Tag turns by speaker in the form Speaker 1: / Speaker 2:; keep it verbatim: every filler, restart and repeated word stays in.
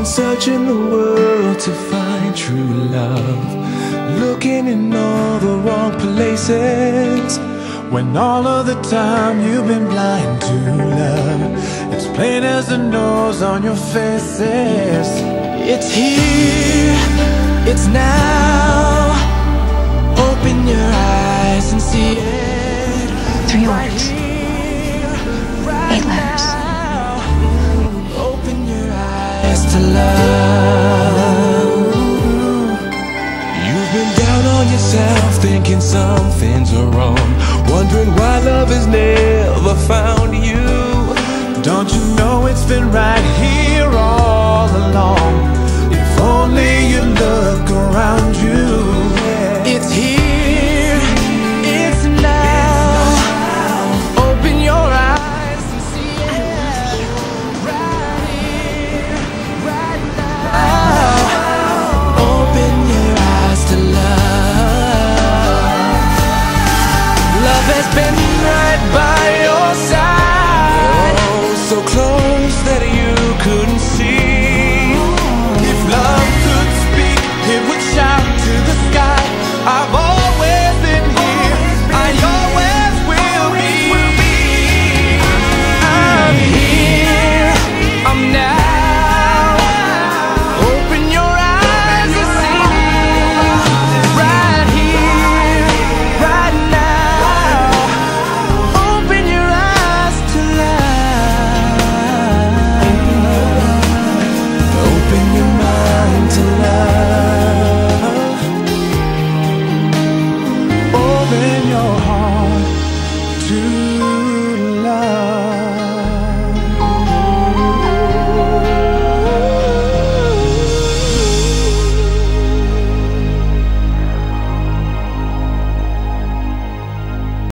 Speaker 1: been searching the world to find true love, looking in all the wrong places, when all of the time you've been blind to love. It's plain as the nose on your faces. It's here, it's now. Open your eyes and see it.
Speaker 2: Three words, eight letters.
Speaker 1: Open your eyes to love. You've been down on yourself, thinking some things are wrong, wondering why love has never found you. Don't you know it's been right here all along? If only you look around you. It's here, it's now. Open your eyes and see it. Right here, right now. Open your eyes to love. Love has been right by your side, oh, so close that you couldn't see. If love could speak, it would shout to the sky. I've always been here, I always will be. I'm here, I'm now. Open your eyes and see me. Right here, right now. Open your eyes to love. Open your mind to love. Open your heart to